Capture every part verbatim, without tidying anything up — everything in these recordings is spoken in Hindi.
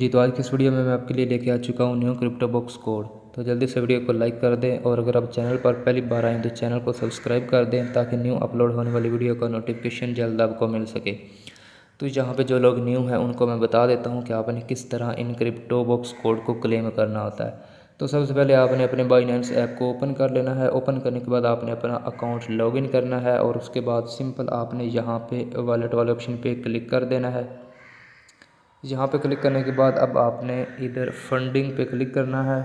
जी तो आज की इस वीडियो में मैं आपके लिए लेके आ चुका हूँ न्यू क्रिप्टो बॉक्स कोड। तो जल्दी से वीडियो को लाइक कर दें और अगर आप चैनल पर पहली बार आएँ तो चैनल को सब्सक्राइब कर दें ताकि न्यू अपलोड होने वाली वीडियो का नोटिफिकेशन जल्द आपको मिल सके। तो यहाँ पे जो लोग न्यू हैं उनको मैं बता देता हूँ कि आपने किस तरह इन क्रिप्टो बॉक्स कोड को क्लेम करना होता है। तो सबसे पहले आपने अपने बाइनेंस ऐप को ओपन कर लेना है। ओपन करने के बाद आपने अपना अकाउंट लॉगिन करना है और उसके बाद सिंपल आपने यहाँ पे वॉलेट वाले ऑप्शन पे क्लिक कर देना है। यहाँ पे क्लिक करने के बाद अब आपने इधर फंडिंग पे क्लिक करना है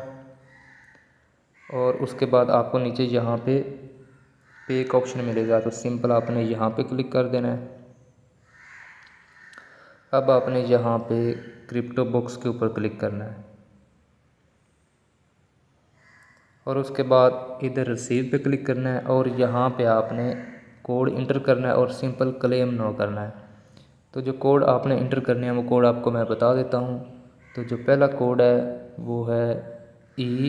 और उसके बाद आपको नीचे यहाँ पे पे का ऑप्शन मिलेगा। तो सिंपल आपने यहाँ पे क्लिक कर देना है। अब आपने यहाँ पे क्रिप्टो बॉक्स के ऊपर क्लिक करना है और उसके बाद इधर रिसीव पे क्लिक करना है और यहाँ पे आपने कोड इंटर करना है और सिंपल क्लेम नो करना है। तो जो कोड आपने इंटर करने हैं वो कोड आपको मैं बता देता हूँ। तो जो पहला कोड है वो है ई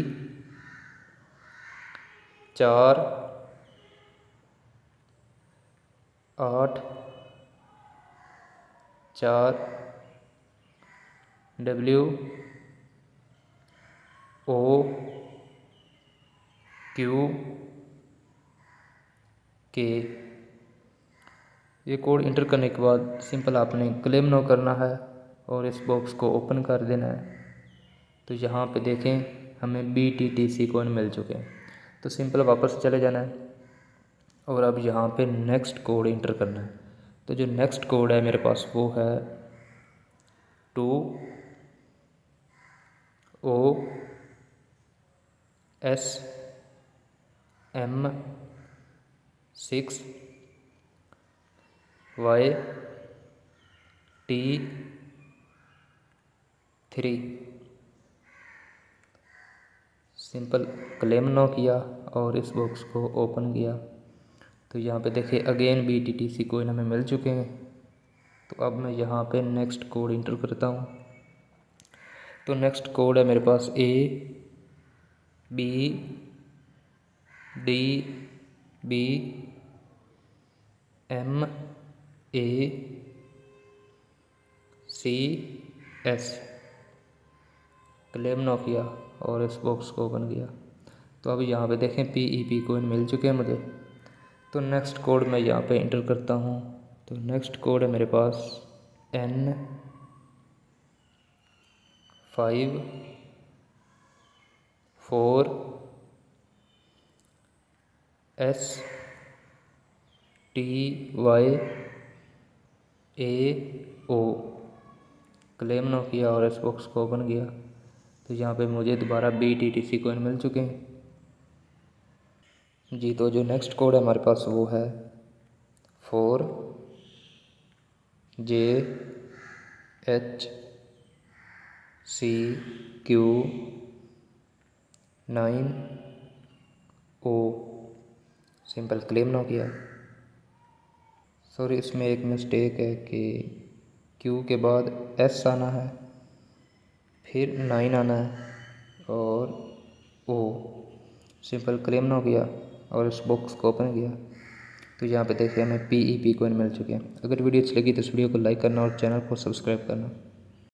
चार आठ चार डब्ल्यू ओ क्यू के। ये कोड इंटर करने के बाद सिंपल आपने क्लेम नो करना है और इस बॉक्स को ओपन कर देना है। तो यहाँ पे देखें हमें B T T C coin मिल चुके हैं। तो सिंपल वापस चले जाना है और अब यहाँ पे नेक्स्ट कोड इंटर करना है। तो जो नेक्स्ट कोड है मेरे पास वो है two O S M six Y T three. Simple claim now किया और इस बॉक्स को ओपन किया। तो यहाँ पे देखिए again B T T C coin हमें मिल चुके हैं। तो अब मैं यहाँ पे नेक्स्ट कोड इंटर करता हूँ। तो नेक्स्ट कोड है मेरे पास A B D B M A C S. Claim now किया और इस बॉक्स को ओपन किया। तो अब यहाँ पे देखें पी ई पी कोइन मिल चुके हैं मुझे। तो नेक्स्ट कोड मैं यहाँ पे इंटर करता हूँ। तो नेक्स्ट कोड है मेरे पास N five four S T Y A O. Claim now किया और इस बॉक्स को ओपन किया। तो यहाँ पे मुझे दोबारा B T T C coin मिल चुके हैं जी। तो जो नेक्स्ट कोड है हमारे पास वो है four J H C Q nine O. Simple claim now किया। सॉरी इसमें एक मिस्टेक है कि क्यू के बाद एस आना है फिर नाइन आना है और ओ। सिंपल क्लेम नो किया और इस बॉक्स को ओपन किया। तो यहाँ पे देखिए हमें पी ई पी कॉइन मिल चुके हैं। अगर वीडियो अच्छी लगी तो इस वीडियो को लाइक करना और चैनल को सब्सक्राइब करना।